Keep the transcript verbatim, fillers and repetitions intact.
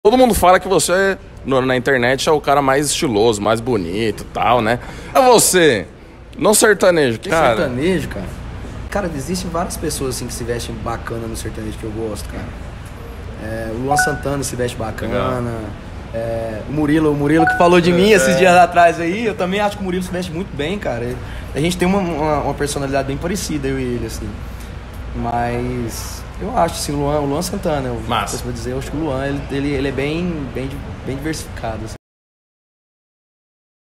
Todo mundo fala que você, no, na internet, é o cara mais estiloso, mais bonito e tal, né? É você, no sertanejo, que Cara, cara? sertanejo, cara. Cara, existem várias pessoas assim que se vestem bacana no sertanejo que eu gosto, cara. É, o Luan Santana se veste bacana. É, o Murilo, o Murilo que falou de mim esses dias atrás aí, eu também acho que o Murilo se veste muito bem, cara. A gente tem uma, uma, uma personalidade bem parecida, eu e ele, assim. Mas eu acho, assim, o Luan, o Luan Santana, eu, Massa. pra dizer, eu acho que o Luan, ele, ele, ele é bem, bem, bem diversificado, assim.